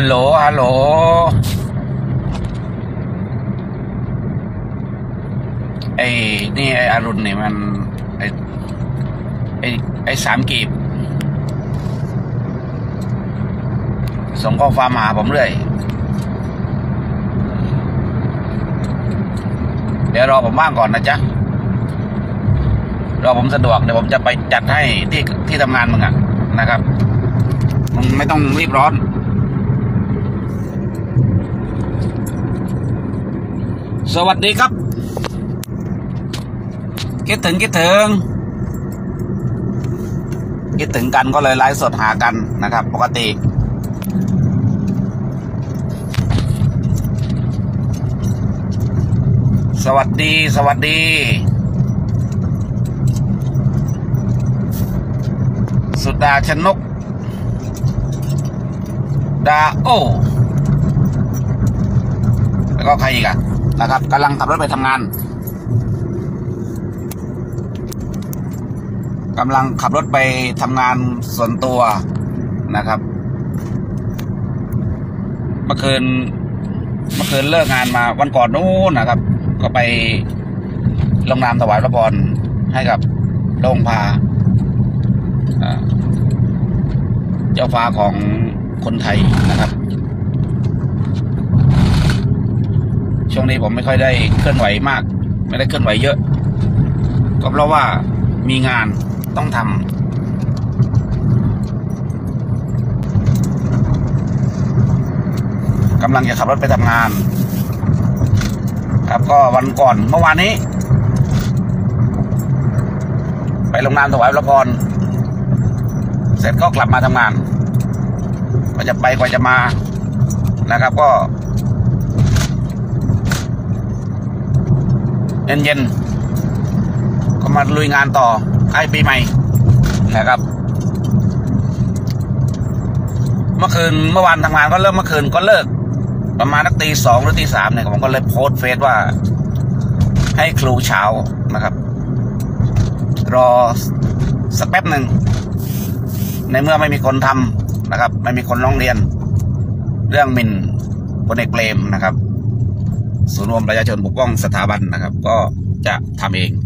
ลฮัลโหลไอ้นี่ไอ้อรุณเนี่ยมันไอ้3 กีบส่งข้อความมาหาผมเรื่อยเดี๋ยวรอผมว่างก่อนนะจ๊ะรอผมสะดวกเดี๋ยวผมจะไปจัดให้ที่ทำงานมึงอะนะครับมึงไม่ต้องรีบร้อนสวัสดีครับคิดถึงกันก็เลยไลฟ์สดหากันนะครับปกติสวัสดีสุดาชนกดาโอแล้วก็ใครอีกอะนะครับกำลังขับรถไปทำงานส่วนตัวนะครับเมื่อคืนเลิกงานมาวันก่อนนู้นนะครับก็ไปลงนามถวายพระพรให้กับโรงพาเจ้าฟ้าของคนไทยนะครับช่วงนี้ผมไม่ค่อยได้เคลื่อนไหวมากไม่ได้เคลื่อนไหวเยอะก็เพราะว่ามีงานต้องทำกำลังจะขับรถไปทำงานครับก็วันก่อนเมื่อวานนี้ไปลงนามถวายพระพรเสร็จก็กลับมาทำงานก็จะไปกว่าจะมานะครับก็เย็นก็มาลุยงานต่อใกล้ปีใหม่นะครับเมื่อวานทำงานก็เริ่มเมื่อคืนก็เลิกประมาณตี 2หรือตี 3เนี่ยผมก็เลยโพสต์เฟซว่าให้ครูเช้านะครับรอสักแป๊บหนึ่งในเมื่อไม่มีคนทำนะครับไม่มีคนร้องเรียนเรื่องหมิ่นพลเอกเปรมนะครับศูนย์รวมประชาชนปกป้องสถาบันนะครับก็จะทำเอง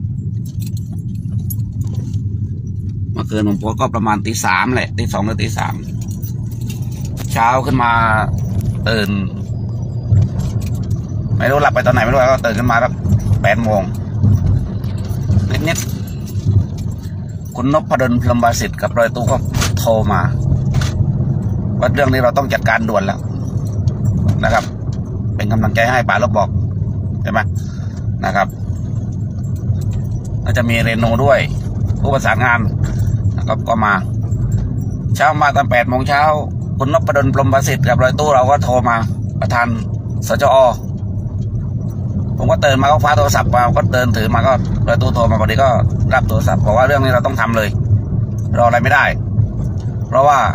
เมื่อคืนผมโพสต์ก็ประมาณตี 3แหละตี 2หรือตี 3เช้าขึ้นมาตื่นไม่รู้หลับไปตอนไหนไม่รู้ก็ตื่นขึ้นมาแบบ8 โมงนิดคุณนพดลพรหมประสิทธิ์กับรอยตู้ก็โทรมาว่าเรื่องนี้เราต้องจัดการด่วนแล้วนะครับเป็นกำลังใจให้ป๋าลบบอกใช่ไหมนะครับแล้วจะมีเรโนด้วยผู้ประสานงานนะครับก็มาเช้ามาตอน8 โมงเช้าคุณนพดลพรหมประสิทธิ์กับรอยตู้เราก็โทรมาประธานสจอผมก็ตื่นมาก็คว้าโทรศัพท์มาก็เดินถือมาก็รอยตู้โทรมาพอดีก็รับโทรศัพท์บอกว่าเรื่องนี้เราต้องทำเลยรออะไรไม่ได้เพราะว่า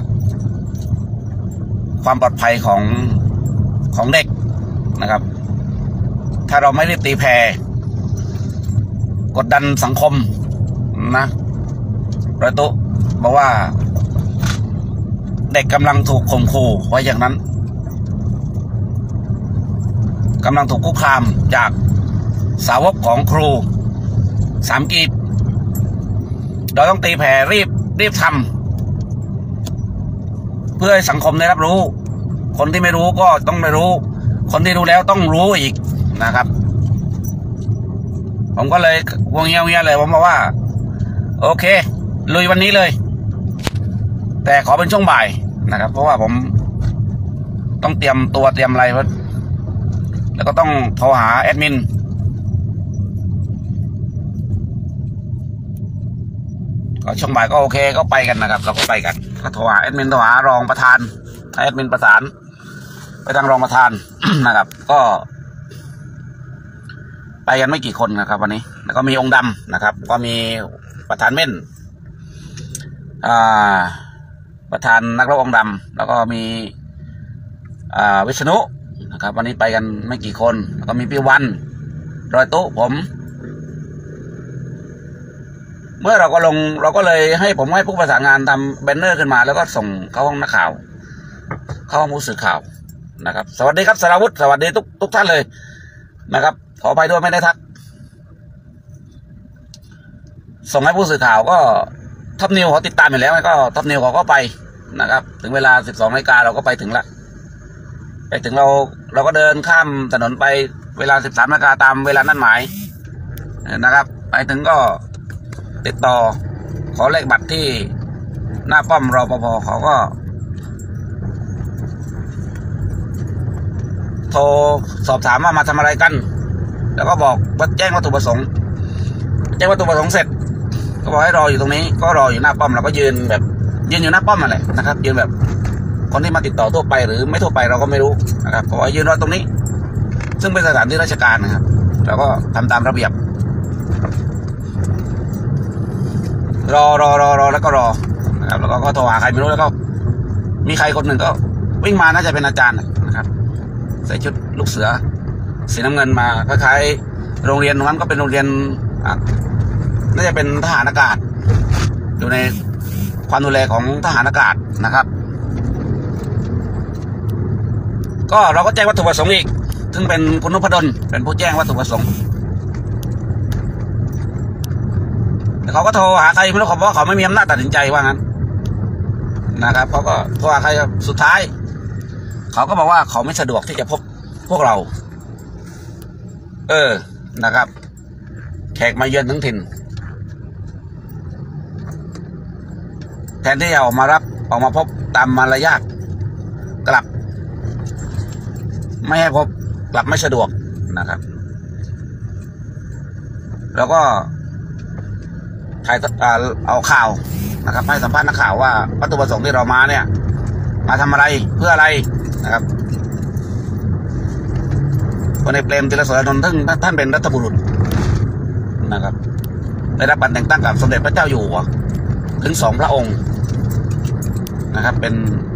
ความปลอดภัยของเด็กนะครับถ้าเราไม่รีบตีแผ่กดดันสังคมนะรอยตู้บอกว่าเด็กกำลังถูกข่มขู่ไว้อย่างนั้นกำลังถูกคุกคามจากสาวกของครู3 กีบเราต้องตีแผ่รีบทำเพื่อให้สังคมได้รับรู้คนที่ไม่รู้ก็ต้องได้รู้คนที่รู้แล้วต้องรู้อีกนะครับผมก็เลยวงเงียเลยผมบอกว่าโอเคลุยวันนี้เลยแต่ขอเป็นช่วงบ่ายนะครับเพราะว่าผมต้องเตรียมตัวเตรียมอะไรแล้วก็ต้องโทรหาแอดมินก็ช่วงบ่ายก็โอเคก็ไปกันนะครับเราก็ไปกันก็โทรหาแอดมินโทรหารองประธานให้แอดมินประสานไปทางรองประธาน นะครับก็ไปกันไม่กี่คนนะครับวันนี้แล้วก็มีองค์ดำนะครับก็มีประธานเม่นประธานนักรบองค์ดำแล้วก็มีวิษณุนะครับวันนี้ไปกันไม่กี่คนแล้วก็มีพี่วันรอยตู้ผมเมื่อเราก็เลยให้ผู้ประสานงานทำแบนเนอร์ขึ้นมาแล้วก็ส่งเข้าห้องนักข่าวเข้าห้องผู้สื่อข่าวนะครับสวัสดีครับสราวุธสวัสดีทุกท่านเลยนะครับขอไปด้วยไม่ได้ทักส่งให้ผู้สื่อข่าวก็ท็อปนิวเขาติดตามอยู่แล้วก็ท็อปนิวเขาก็ไปนะครับถึงเวลา 12 นาฬิกาเราก็ไปถึงละไปถึงเราก็เดินข้ามถนนไปเวลา 13 นาฬิกาตามเวลานัดหมายนะครับไปถึงก็ติดต่อขอเลขบัตรที่หน้าป้อมรปภเขาก็โทรสอบถามว่ามาทำอะไรกันแล้วก็บอกว่าแจ้งวัตถุประสงค์เสร็จก็บอกให้รออยู่ตรงนี้ก็รออยู่หน้าป้อมเราก็ยืนอยู่หน้าป้อมนั่นแหละนะครับยืนแบบคนที่มาติดต่อทั่วไปหรือไม่ทั่วไปเราก็ไม่รู้นะครับก็ยืนรอตรงนี้ซึ่งเป็นสถานที่ราชการนะครับเราก็ทำตามระเบียบรอแล้วก็รอนะครับแล้วก็โทรหาใครไม่รู้แล้วก็มีใครคนหนึ่งก็วิ่งมาน่าจะเป็นอาจารย์นะครับใส่ชุดลูกเสือสีน้ำเงินมาคล้ายๆโรงเรียนตรงนั้นก็เป็นโรงเรียนน่าจะเป็นทหารอากาศอยู่ในความดูแลของทหารอากาศนะครับก็เราก็แจ้งวัตถุประสงค์อีกซึ่งเป็นคุณนพดลเป็นผู้แจ้งวัตถุประสงค์เขาก็โทรหาใครไม่รู้เขาบอกว่าเขาไม่มีอำนาจตัดสินใจว่างั้นนะครับเขาก็โทรหาใครสุดท้ายเขาก็บอกว่าเขาไม่สะดวกที่จะพบพวกเรานะครับแขกมาเยือนทั้งถิ่นแทนที่จะออกมาพบตามมารยาทกลับไม่ให้พบกลับไม่สะดวกนะครับแล้วก็ถ่ายเอาข่าวนะครับให้สัมภาษณ์นักข่าวว่าวัตถุประสงค์ที่เรามาเนี่ยมาทำอะไรเพื่ออะไรนะครับพลเอกเปรมติลโสนนท์ท่านเป็นรัฐบุรุษนะครับได้รับการแต่งตั้งกับสมเด็จพระเจ้าอยู่หัวถึง2 พระองค์นะครับเป็น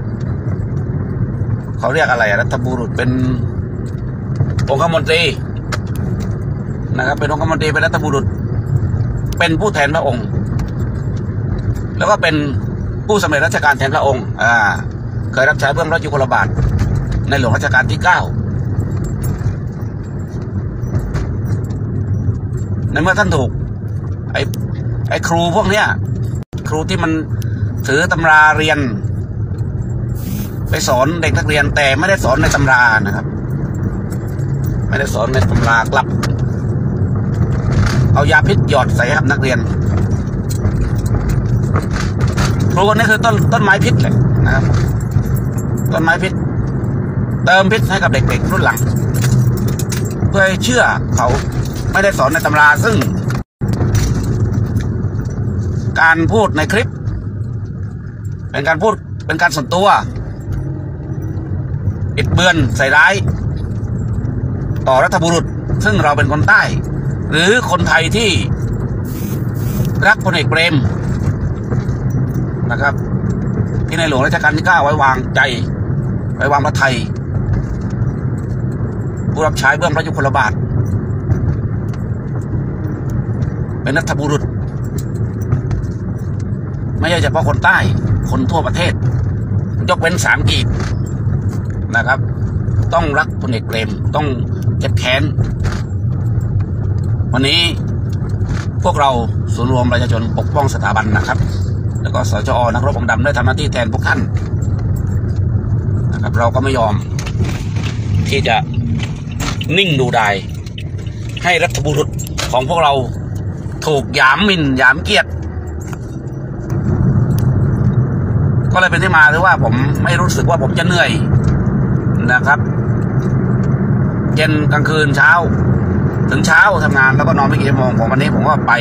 เขาเรียกอะไรรัฐบุรุษเป็นองคมนตรีนะครับเป็นองคมนตรีเป็นรัฐบุรุษเป็นผู้แทนพระองค์แล้วก็เป็นผู้สำเร็จราชการแทนพระองค์เคยรับใช้เบื้องพระยุคลบาทในหลวงรัชกาลที่ 9ในเมื่อท่านถูกไอ้ครูพวกเนี้ยครูที่มันถือตำราเรียนไปสอนเด็กนักเรียนแต่ไม่ได้สอนในตำรานะครับไม่ได้สอนในตำรากลับเอายาพิษหยอดใส่ให้นักเรียนครูคนนี้คือต้นไม้พิษเลยนะครับต้นไม้พิษเติมพิษให้กับเด็กๆรุ่นหลังเพื่อให้เชื่อเขาไม่ได้สอนในตำราซึ่งการพูดในคลิปเป็นการส่วนตัวบิดเบือนใส่ร้ายต่อรัฐบุรุษซึ่งเราเป็นคนใต้หรือคนไทยที่รักพลเอกเปรมนะครับที่ในหลวงรัชกาลที่ 9ไว้วางใจไว้วางพระไทยผู้รับใช้เบื้องพระยุคลบาทเป็นรัฐบุรุษไม่ใช่เฉพาะคนใต้คนทั่วประเทศยกเว้น3 กีบนะครับต้องรักพลเอกเปรมต้องเจ็บแค้นวันนี้พวกเราศูนย์รวมประชาชนปกป้องสถาบันนะครับแล้วก็สจอ.นักรบองค์ดำได้ทำหน้าที่แทนพวกท่านนะครับเราก็ไม่ยอมที่จะนิ่งดูดายให้รัฐบุรุษของพวกเราถูกหยามหมิ่นหยามเกียรติก็เลยเป็นที่มาหรือว่าผมไม่รู้สึกว่าผมจะเหนื่อยนะครับเย็นกลางคืนเช้าถึงเช้าทำงานแล้วก็นอนไม่กี่ชั่วโมงวันนี้ผมก็ไป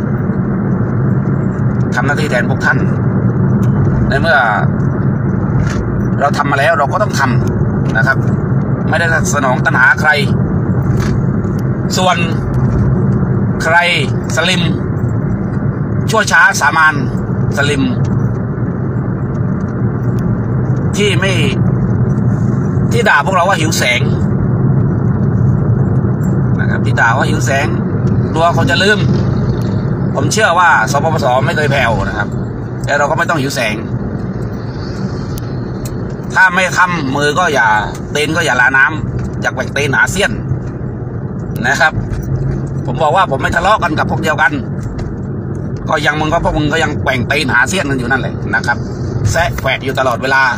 ทำหน้าที่แทนพวกท่านในเมื่อเราทำมาแล้วเราก็ต้องทำนะครับไม่ได้สนองตัณหาใครส่วนใครสลิมชั่วช้าสามานสลิมที่ด่าพวกเราว่าหิวแสงนะครับที่ด่าว่าหิวแสงตัวเขาจะลืมผมเชื่อว่าสปปส.ไม่เคยแผ่วนะครับแต่เราก็ไม่ต้องหิวแสงถ้าไม่ทำมือก็อย่าตีนก็อย่าลาน้ำจากแหว่งตีนอาเซียนนะครับ ผมบอกว่าผมไม่ทะเลาะกันกับพวกเดียวกันก็ยังมึงก็พวกมึงก็ยังแกว่งตีนหาเสี้ยนกันอยู่นั่นแหละนะครับแซะแขวะอยู่ตลอดเวลา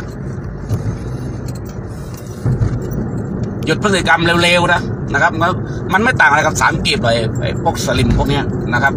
หยุดพฤติกรรมเร็วๆนะครับมันไม่ต่างอะไรกับสารกีบเลยไอ้พวกสลิมพวกนี้นะครับ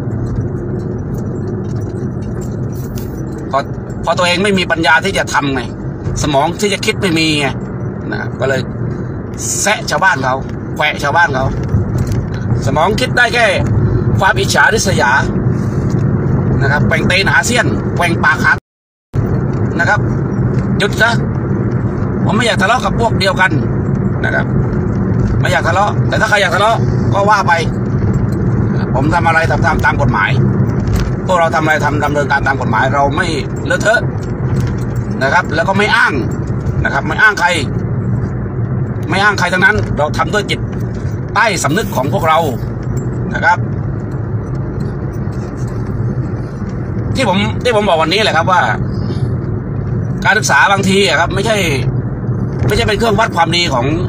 พอตัวเองไม่มีปัญญาที่จะทำไงสมองที่จะคิดไม่มีไงนะก็เลยแซะชาวบ้านเขาแขวะชาวบ้านเขาสมองคิดได้แค่ความอิจฉาริษยานะครับแกว่งตีนหาเสี้ยนแกว่งปากหานะครับหยุดซะผมไม่อยากทะเลาะกับพวกเดียวกันนะครับไม่อยากทะเลาะแต่ถ้าใครอยากทะเลาะก็ว่าไปผมทำอะไรทำตามกฎหมายพวกเราทำอะไรดำเนินการตามกฎหมายเราไม่เลอะเทอะนะครับแล้วก็ไม่อ้างนะครับไม่อ้างใครทั้งนั้นเราทำด้วยจิตใต้สำนึกของพวกเรานะครับที่ผมบอกวันนี้แหละครับว่าการศึกษาบางทีครับไม่ใช่เป็นเครื่องวัดความดี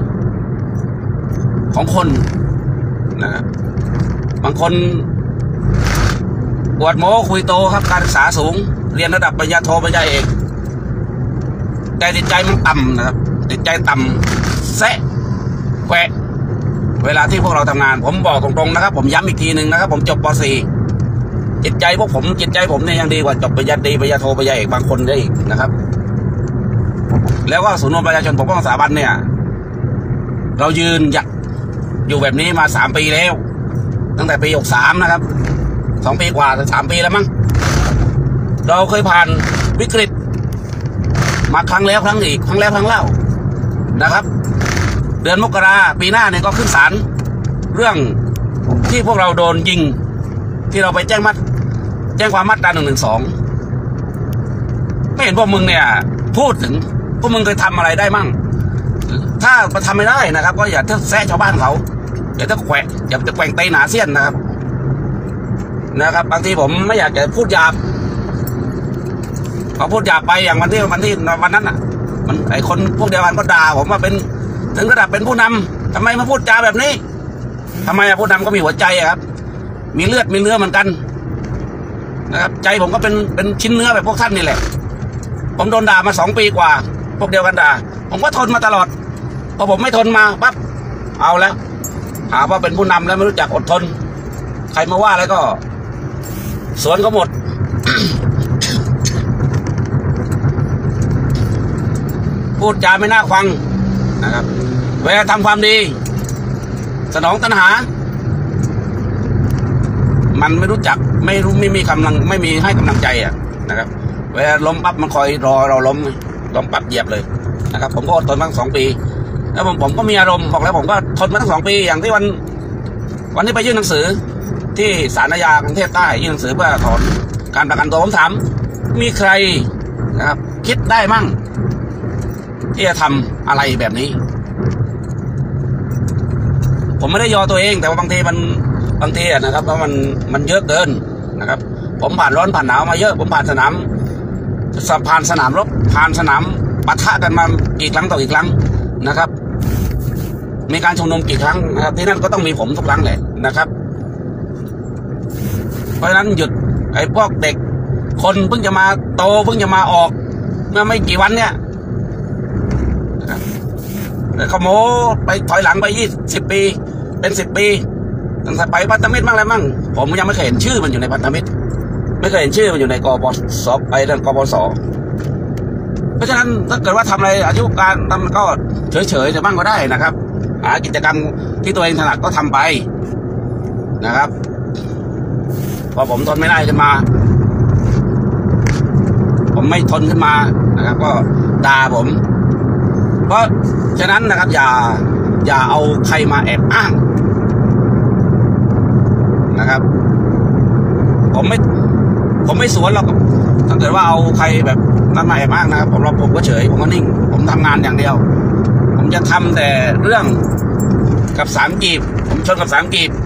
ของคนนะครับบางคนอวดโม้คุยโตครับการศึกษาสูงเรียนระดับปริญญาโทปริญญาเอกแต่จิตใจมันต่ำนะครับจิตใจต่ำแซะแขวะเวลาที่พวกเราทำงานผมบอกตรงๆนะครับผมย้ำอีกทีหนึ่งนะครับผมจบป.4จิตใจผมเนี่ยยังดีกว่าจบปริญญาตรีปริญญาโทปริญญาเอกบางคนได้อีกนะครับแล้วก็ศูนย์รวมประชาชนปกป้องสถาบันเนี่ยเรายืนหยัดอยู่แบบนี้มา3 ปีแล้วตั้งแต่ปี63นะครับ2 ปีกว่า3 ปีแล้วมั้งเราเคยผ่านวิกฤตมาครั้งแล้วครั้งอีกครั้งแล้วครั้งเล่านะครับเดือนมกราปีหน้าเนี่ยก็ขึ้นศาลเรื่องที่พวกเราโดนยิงที่เราไปแจ้งความมาตรา112ไม่เห็นพวกมึงเนี่ยพูดถึงพวกมึงเคยทำอะไรได้มั่งถ้าทำไม่ได้นะครับก็อย่าแซะชาวบ้านเขาอย่าแขวะอย่าจะแกว่งตีนหาเสี้ยนนะครับบางทีผมไม่อยากจะพูดหยาบพอพูดหยาบไปอย่างวันนั้นอ่ะมันไอคนพวกเดียวกันก็ด่าผมว่าเป็นถึงระดับเป็นผู้นำทำไมมาพูดจาแบบนี้ทำไมผู้นำก็มีหัวใจครับมีเลือดมีเนื้อเหมือนกันนะครับใจผมก็เป็นชิ้นเนื้อแบบพวกท่านนี่แหละผมโดนด่ามา2 ปีกว่าพวกเดียวกันด่าผมก็ทนมาตลอดพอผมไม่ทนมาปั๊บเอาแล้วหาว่าเป็นผู้นำแล้วไม่รู้จักอดทนใครมาว่าแล้วก็สวนก็หมด พูดจาไม่น่าฟังนะครับเวลาทำความดีสนองตัณหามันไม่รู้จักไม่มีกำลังไม่มีให้กำลังใจนะครับเวลาล้มปั๊บมันคอยรอเราล้มปั๊บเหยียบเลยนะครับผมก็อดทนมา2 ปีแล้วผมก็มีอารมณ์บอกแล้วผมก็ทนมาทั้ง2 ปีอย่างที่วันที่ไปยื่นหนังสือที่ศาลอาญากรุงเทพใต้ยื่นหนังสือเพื่อถอนการประกันตัวผมถามมีใครนะครับคิดได้มั่งที่จะทำอะไรแบบนี้ผมไม่ได้ยอตัวเองแต่ว่าบางทีนะครับเพราะมันเยอะเกินนะครับผมผ่านร้อนผ่านหนาวมาเยอะผมผ่านสนามรบผ่านสนามปะทะกันมากี่ครั้งต่อกี่ครั้งนะครับมีการชุมนุมกี่ครั้งนะครับที่นั่นก็ต้องมีผมทุกครั้งแหละนะครับเพราะฉะนั้นหยุดไอ้พวกเด็กคนเพิ่งจะมาโตเพิ่งจะมาออกเมื่อไม่กี่วันเนี่ยเขาโม้ไปถอยหลังไป20 ปีเป็น10 ปีตั้งแต่ไปพันธมิตรบ้างอะไรบ้างผมยังไม่เคยเห็นชื่อมันอยู่ในพันธมิตรไม่เคยเห็นชื่อมันอยู่ในกปสไปเรื่องกปสเพราะฉะนั้นถ้าเกิดว่าทำอะไรอายุการทำก็เฉยๆจะบ้างก็ได้นะครับหากิจกรรมที่ตัวเองถนัดก็ทำไปนะครับพอผมทนไม่ได้ขึ้นมาผมไม่ทนขึ้นมานะครับก็ด่าผมเพราะฉะนั้นนะครับอย่าเอาใครมาแอบอ้างนะครับผมไม่สวนหรอกถ้าเกิดว่าเอาใครแบบนั้นมาแอบอ้างนะครับผมก็เฉยผมก็นิ่งผมทำงานอย่างเดียวผมจะทำแต่เรื่องกับ3 กีบผมชนกับ3 กีบ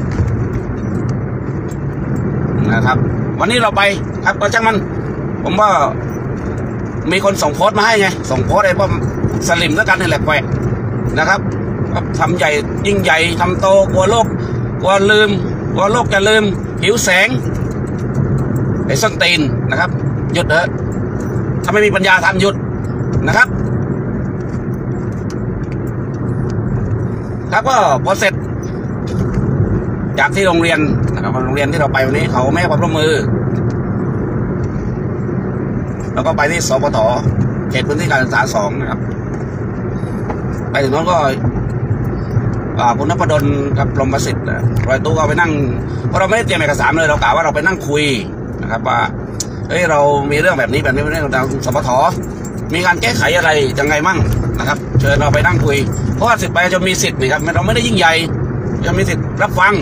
นะครับวันนี้เราไปครับก็ช่างมันผมว่ามีคนส่งโพสต์มาให้ไงส่งโพสต์ไอ้ป้อมสลิมแล้วกันนี่แหละแกนะครับทำใหญ่ยิ่งใหญ่ทำโตกลัวโลกกลัวลืมกลัวโลกจะลืมหิวแสงไอ้ส้นตีนนะครับหยุดเถอะถ้าไม่มีปัญญาทำหยุดนะครับครับก็พอเสร็จจากที่โรงเรียนนะครับโรงเรียนที่เราไปวันนี้เขาไม่ให้ความร่วมมือแล้วก็ไปที่สปท.เขตพื้นที่การศึกษา2นะครับไปถึงนั้นก็คุณนพดลกับลมประสิทธิ์รอยตู้ก็ไปนั่งเพราะเราไม่ได้เตรียมเอกสารเลยเรากะว่าเราไปนั่งคุยนะครับว่าเฮ้ยเรามีเรื่องแบบนี้เรื่องทางสปท.มีการแก้ไขอะไรยังไงมั่งนะครับเชิญเราไปนั่งคุยเพราะว่าสิทธิ์ไปจะมีสิทธิ์นี่ครับเราไม่ได้ยิ่งใหญ่จะมีสิทธิ์รับฟัง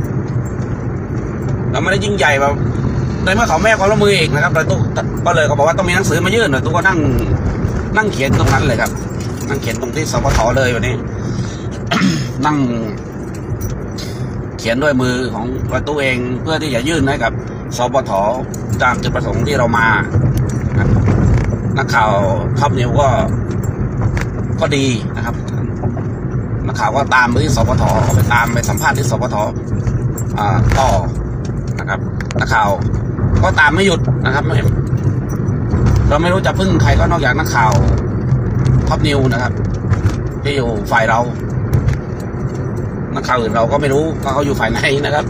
เราไม่ได้ยิ่งใหญ่แบบในเมื่อเขาแม่เขาละมืออีกนะครับรอยตู้ก็เลยเขาบอกว่าต้องมีหนังสือมายื่นรอยตู้ก็นั่งเขียนตรงนั้นเลยครับนั่งเขียนตรงที่สปท.เลยวันนี้ นั่งเขียนด้วยมือของรอยตู้เองเพื่อที่จะยื่นให้กับสปท.ตามจุดประสงค์ที่เรามานักข่าวท็อปนิวก็ดีนะครับนักข่าวก็ตามไปที่สปท.ไปตามไปสัมภาษณ์ที่สปท.ต่อนะครับนักข่าวก็ตามไม่หยุดนะครับเราไม่รู้จะพึ่งใครก็นอกจากนักข่าวท็อปนิวนะครับที่อยู่ฝ่ายเรานักข่าวอื่นเราก็ไม่รู้ว่าเขาอยู่ฝ่ายไหนนะครับ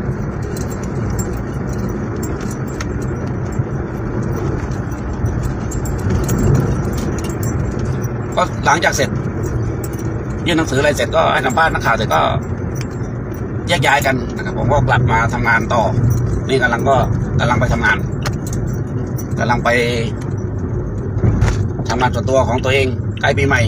ก็หลังจากเสร็จยื่นหนังสืออะไรเสร็จก็ให้สัมภาษณ์นักข่าวเสร็จก็แยกย้ายกันนะครับผมก็กลับมาทำงานต่อนี่กำลังไปทำงานกำลังไปทำงานส่วนตัวของตัวเองใกล้ปีใหม่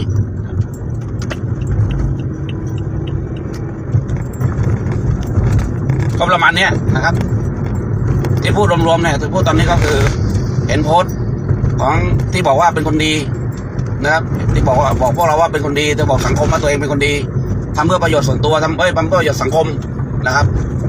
ก็ประมาณนี้นะครับที่พูดรวมๆเนี่ยที่พูดตอนนี้ก็คือเห็นโพสต์ของที่บอกว่าเป็นคนดีนะครับที่บอกพวกเราว่าเป็นคนดีจะบอกสังคมว่าตัวเองเป็นคนดีทำเพื่อประโยชน์ส่วนตัวทำเพื่อประโยชน์สังคมนะครับ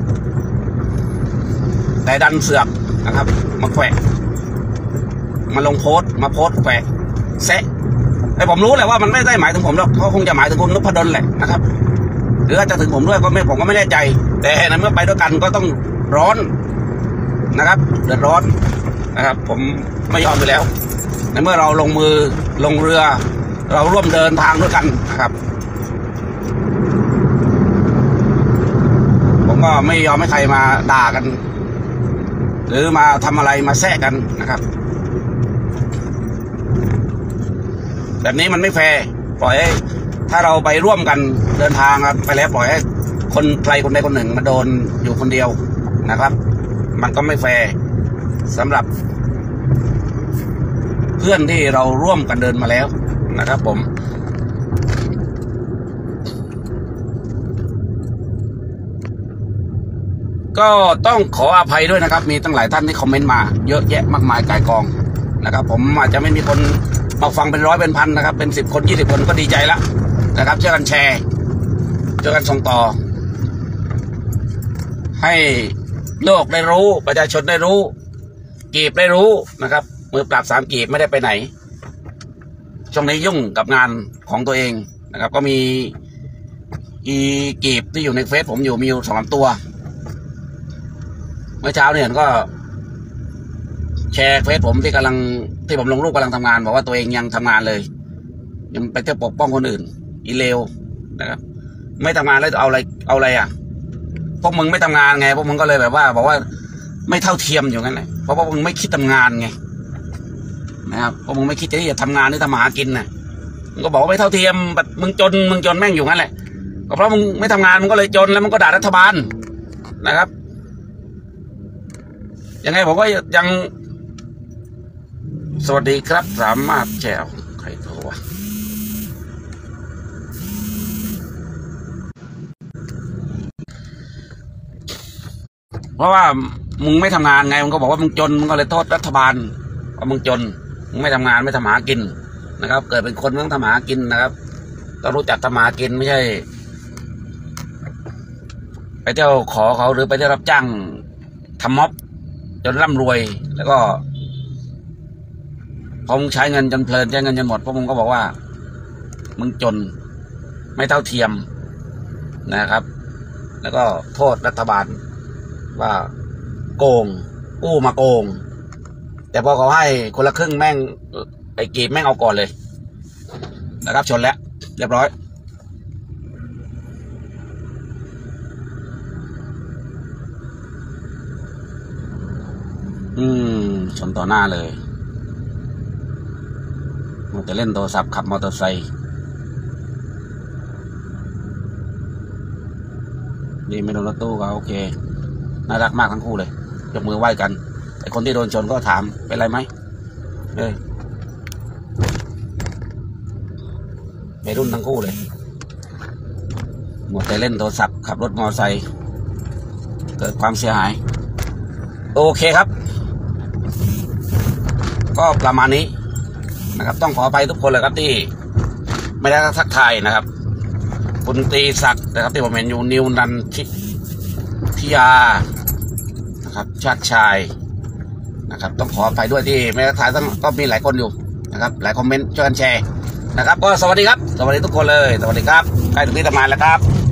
แต่ดันเสือกนะครับมาแขวะมาลงโพสต์มาโพสต์แขวะแซะไอ้ผมรู้แหละว่ามันไม่ได้หมายถึงผมหรอกเขาคงจะหมายถึงคุณนพดลแหละนะครับหรืออาจจะถึงผมด้วยผมก็ไม่แน่ใจแต่ในเมื่อไปด้วยกันก็ต้องร้อนนะครับเดือดร้อนนะครับผมไม่ยอมไปแล้วในเมื่อเราลงมือลงเรือเราร่วมเดินทางด้วยกันนะครับผมก็ไม่ยอมให้ใครมาด่ากันหรือมาทำอะไรมาแซะกันนะครับแบบนี้มันไม่แฟร์ปล่อยให้ถ้าเราไปร่วมกันเดินทางไปแล้วปล่อยให้คนใครคนใดคนหนึ่งมาโดนอยู่คนเดียวนะครับมันก็ไม่แฟร์สำหรับเพื่อนที่เราร่วมกันเดินมาแล้วนะครับผมก็ต้องขออภัยด้วยนะครับมีตั้งหลายท่านที่คอมเมนต์มาเยอะแยะมากมายกายกองนะครับผมอาจจะไม่มีคนมาฟังเป็นร้อยเป็นพันนะครับเป็น10 คน20 คนก็ดีใจแล้วนะครับช่วยกันแชร์ช่วยกันส่งต่อให้โลกได้รู้ประชาชนได้รู้กีบได้รู้นะครับมือปราบ3 กีบไม่ได้ไปไหนช่วงนี้ยุ่งกับงานของตัวเองนะครับก็มีกีบที่อยู่ในเฟซผมอยู่มีอยู่2-3 ตัวเมื่อเช้าเนี่ยก็แชร์เฟซผมที่ผมลงรูปกำลังทำงานบอกว่าตัวเองยังทำงานเลยยังไปเที่ยวปกป้องคนอื่นอีเลวนะครับไม่ทำงานแล้วเอาอะไรอ่ะพวกมึงไม่ทำงานไงพวกมึงก็เลยแบบว่าบอกว่าไม่เท่าเทียมอยู่งั้นแหละเพราะพวกมึงไม่คิดทำงานไงนะครับพวกมึงไม่คิดที่จะทำงานที่ทำมาหากินน่ะมึงก็บอกว่าไม่เท่าเทียมแบบมึงจนแม่งอยู่งั้นแหละก็เพราะมึงไม่ทำงานมึงก็เลยจนแล้วมึงก็ด่ารัฐบาลนะครับยังไงผมก็ยังสวัสดีครับสามารถแชร์ใครโทรวะเพราะว่ามึงไม่ทำงานไงมึงก็บอกว่ามึงจนมึงก็เลยโทษรัฐบาลว่ามึงจนมึงไม่ทำงานไม่ทำหากินนะครับเกิดเป็นคนต้องทำหากินนะครับต้องรู้จักทำหากินไม่ใช่ไปเที่ยวขอเขาหรือไปเที่ยวรับจ้างทำม็อบจนร่ำรวยแล้วก็พอมึงใช้เงินจนเพลินใช้เงินจนหมดพวกมึงก็บอกว่ามึงจนไม่เท่าเทียมนะครับแล้วก็โทษรัฐบาลว่าโกงกู้มาโกงแต่พอเขาให้คนละครึ่งแม่งไอ้กีบแม่งเอาก่อนเลยนะครับชนแล้วเรียบร้อยชนต่อหน้าเลยมันจะเล่นโทรศัพท์ขับมอเตอร์ไซค์นี่ไม่โดนรถตู้ก็โอเคน่ารักมากทั้งคู่เลยยกมือไหว้กันไอ้คนที่โดนชนก็ถามเป็นไรไหมไปรุ่นทั้งคู่เลยหมดแต่เล่นโทรศัพท์ขับรถมอเตอร์ไซค์เกิดความเสียหายโอเคครับก็ประมาณนี้นะครับต้องขออภัยทุกคนเลยครับที่ไม่ได้ทักทายนะครับคุณตีศักดิ์นะครับที่ผมเห็นอยู่นิวนันทิยานะครับชาติชายนะครับต้องขออภัยด้วยที่ไม่ได้ทักทายก็มีหลายคนอยู่นะครับหลายคอมเมนต์ช่วยกันแชร์นะครับก็สวัสดีครับสวัสดีทุกคนเลยสวัสดีครับใกล้ถึงที่ทำงานแล้วครับ